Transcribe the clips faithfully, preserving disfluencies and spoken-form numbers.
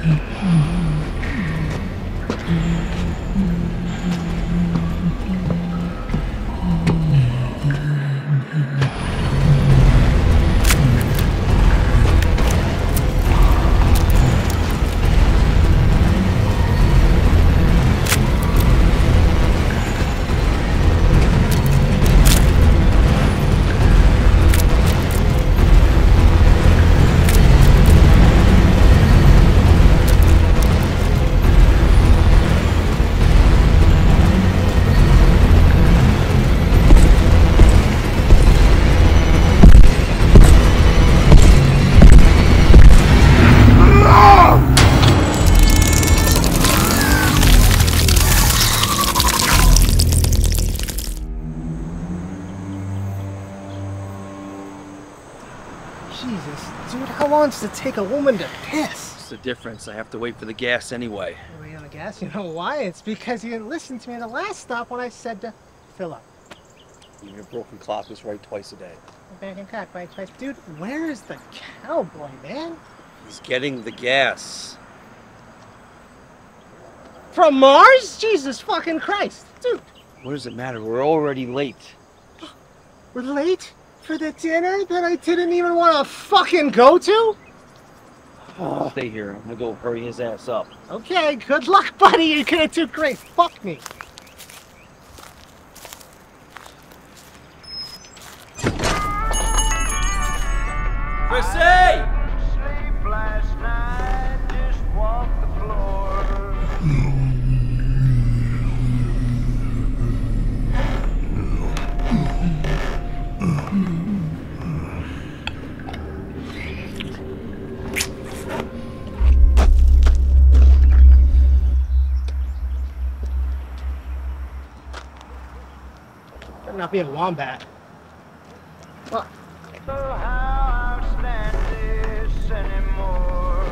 To take a woman to piss. What's the difference? I have to wait for the gas anyway. You're waiting on the gas? You know why? It's because you didn't listen to me at the last stop when I said to fill up. Even a broken clock is right twice a day. A broken clock right twice. Dude, where is the cowboy, man? He's getting the gas. From Mars? Jesus fucking Christ. Dude. What does it matter? We're already late. We're late? For the dinner that I didn't even want to fucking go to? Oh, stay here. I'm gonna go hurry his ass up. Okay, good luck, buddy. You're gonna do great. Fuck me. Chrissy! Sleep last night, just walk the floor. Better not be a wombat. What? So how I'll stand this anymore.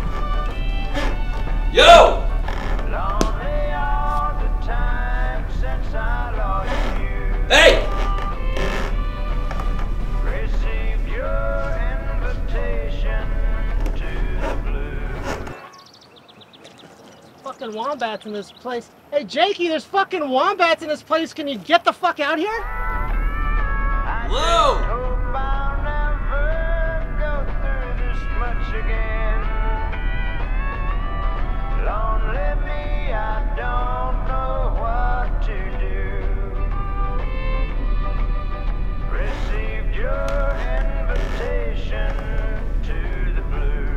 Yo! Lonely all the time since I lost you. Hey! Received your invitation to the blue. Fucking wombats in this place. Hey, Jakey, there's fucking wombats in this place. Can you get the fuck out here? Whoa! Hope I'll never go through this much again. Lonely me, I don't know what to do. Received your invitation to the blues.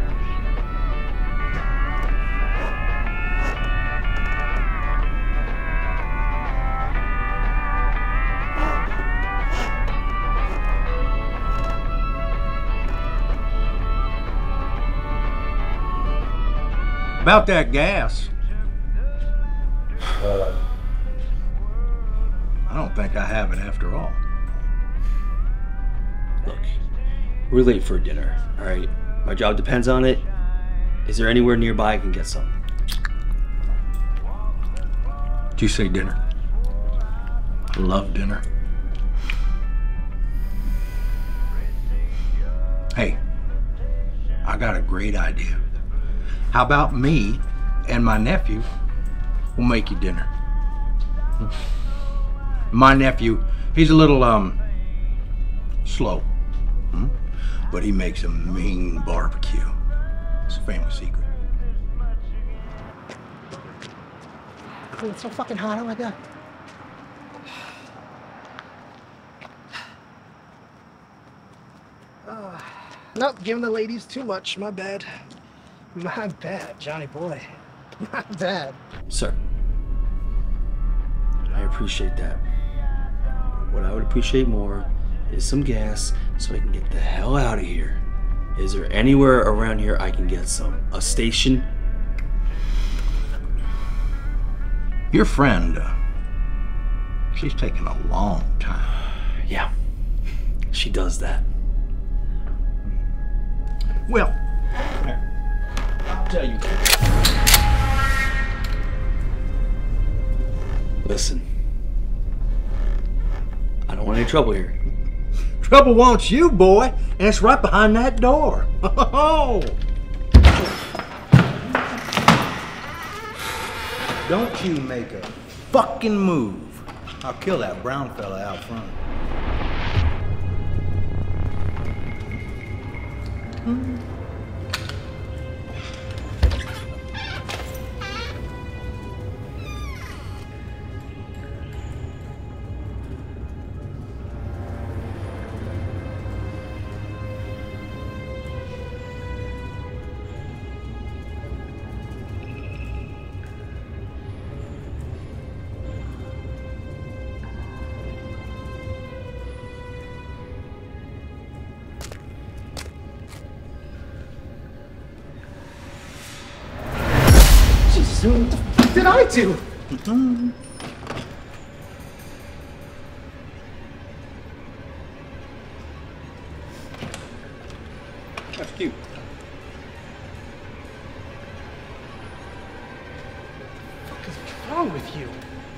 About that gas. Uh, I don't think I have it after all. look, we're late for dinner, all right? My job depends on it. Is there anywhere nearby I can get some? Did you say dinner? I love dinner. Hey, I got a great idea. How about me and my nephew will make you dinner? My nephew, he's a little, um, slow, hmm? But he makes a mean barbecue. It's a family secret. Oh, it's so fucking hot. Oh my god. Uh, nope, giving the ladies too much. My bad. My bad, Johnny boy. My bad. Sir, I appreciate that. What I would appreciate more is some gas so I can get the hell out of here. Is there anywhere around here I can get some? A station? Your friend, uh, she's taking a long time. Yeah, she does that. Well, I'll tell you. Listen, I don't want any trouble here. trouble wants you, boy, and it's right behind that door. Oh! Don't you make a fucking move. I'll kill that brown fella out front. Hmm. What the fuck did I do? Mm-hmm. That's cute. What is wrong with you?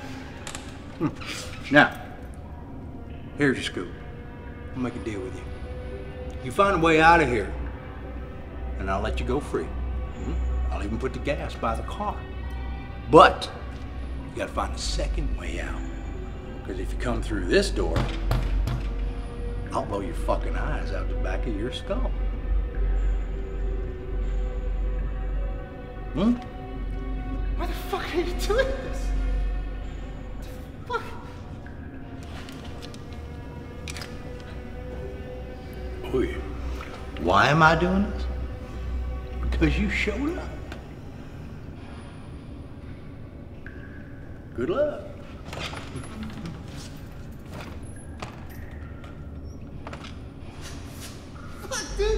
Hmm. Now, here's your scoop. I'll make a deal with you. You find a way out of here, and I'll let you go free. Mm-hmm. I'll even put the gas by the car. But you gotta find a second way out. Because if you come through this door, I'll blow your fucking eyes out the back of your skull. Hmm? Why the fuck are you doing this? What the fuck? Oy. Why am I doing this? Because you showed up. Good luck. Fuck, dude.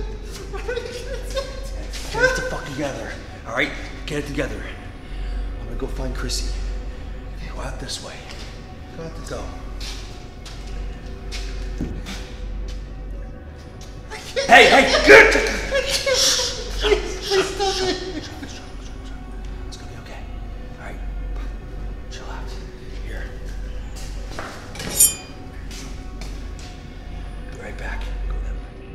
Get it the fuck together. All right, get it together. I'm gonna go find Chrissy. Go out this way. Go out this way. Go. Hey, hey, get it! Please stop it. It's gonna be okay. All right, chill out. Here. Be right back. Go that way.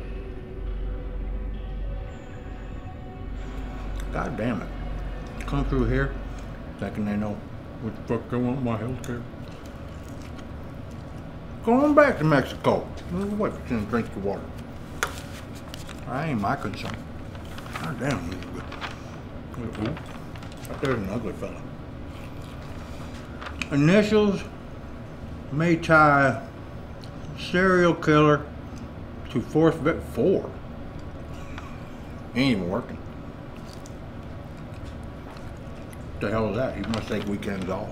God damn it. Come through here, thinking they know what the fuck they want my health care. Go on back to Mexico. Wait, and drink your water. That ain't my concern. God damn, this is good. Ooh, right there's an ugly fella. Initials, may tie serial killer to fourth vet four. Ain't even working. What the hell is that? You must take weekends off.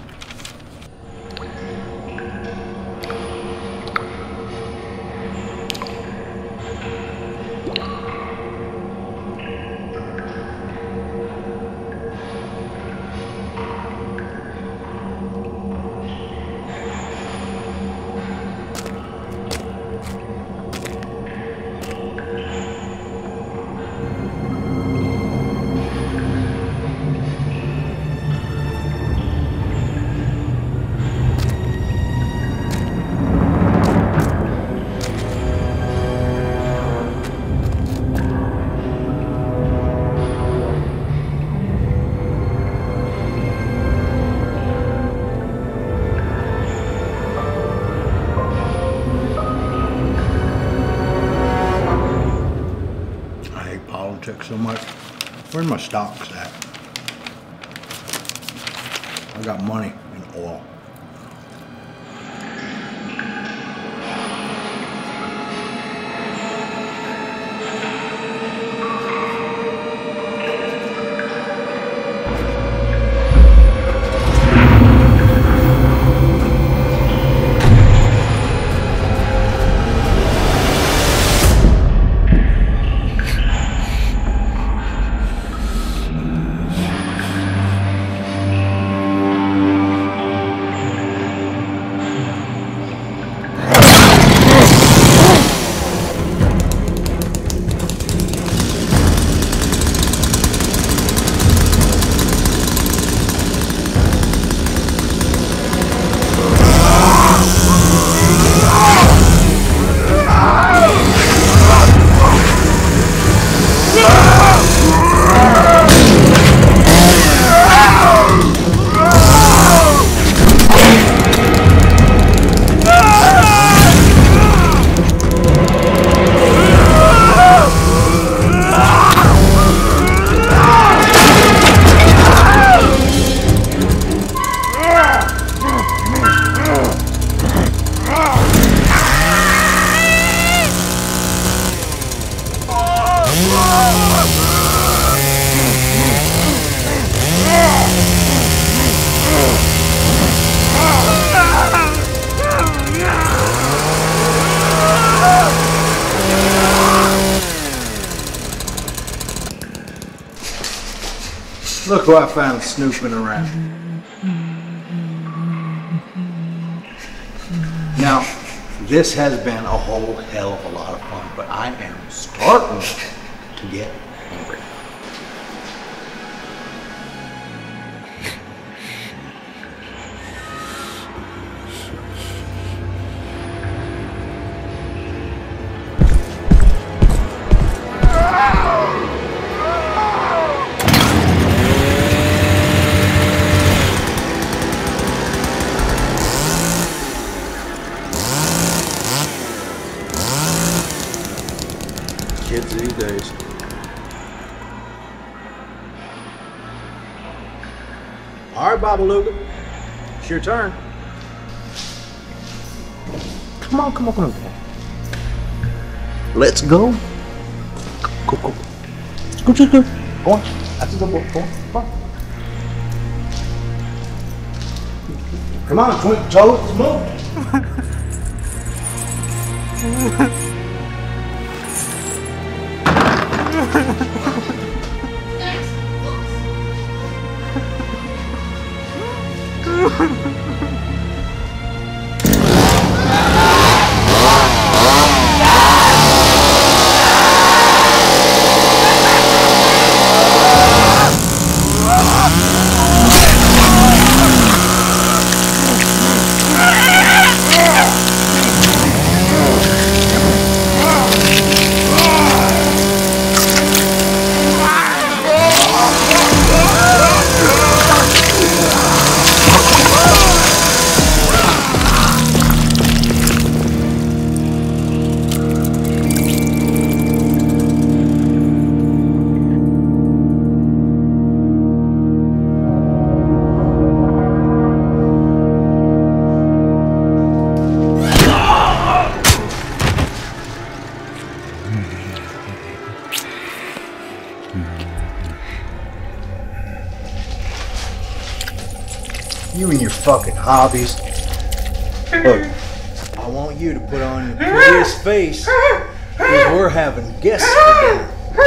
So much. Where's my stocks at? I got money in oil. Look who I found snooping around. Now, this has been a whole hell of a lot of fun, but I am starting to get hungry. Kids these days. All right, Babaluga, it's your turn. Come on, come on, come on. Let's go. Go, go, go. Go, go, go. Go on. That's a good boy. Go on, come on. Come on, twinkle toes, let's move. You and your fucking hobbies. Look, I want you to put on your prettiest face because we're having guests for dinner.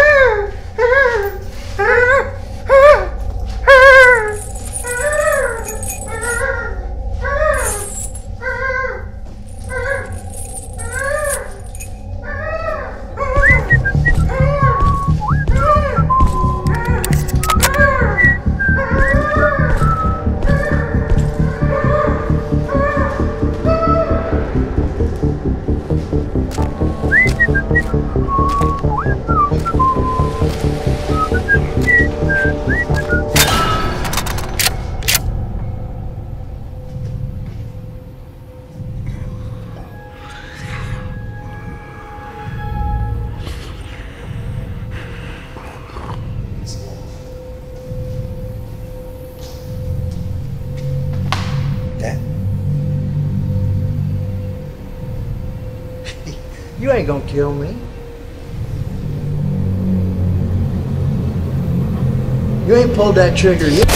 You ain't gonna kill me. You ain't pulled that trigger yet.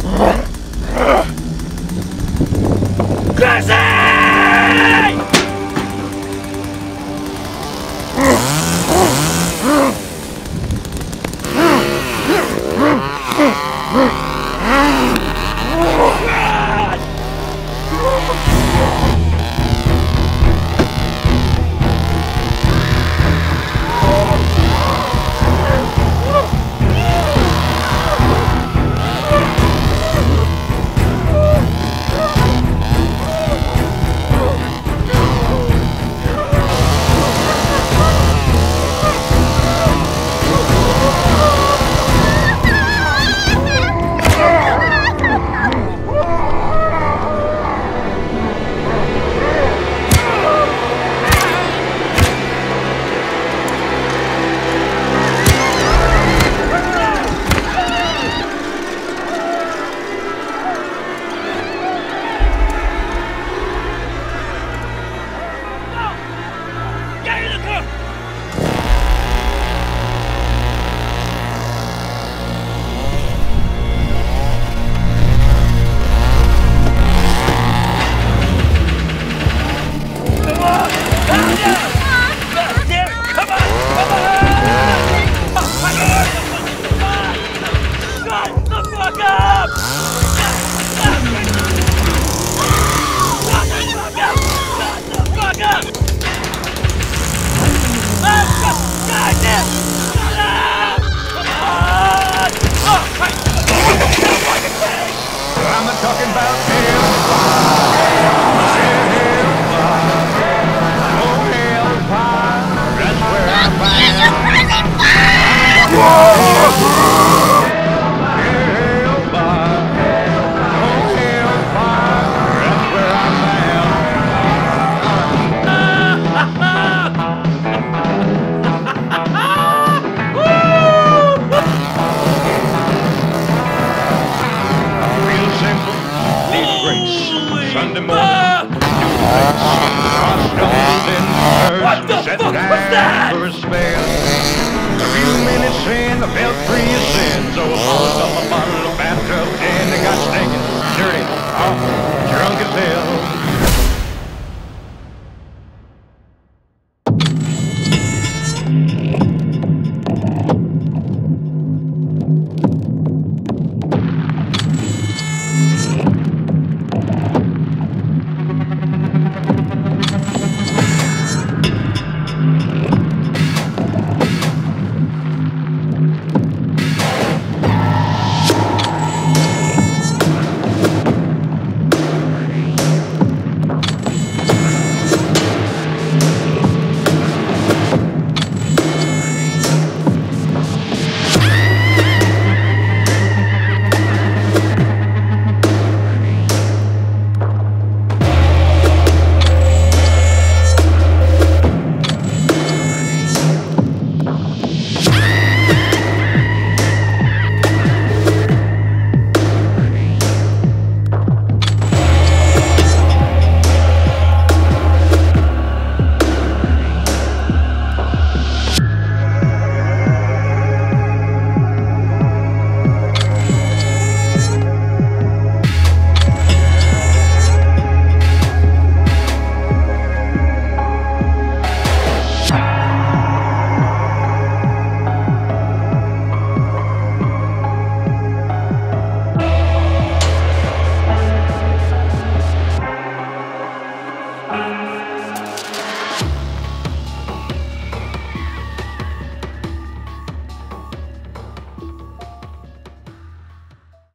Sunday morning.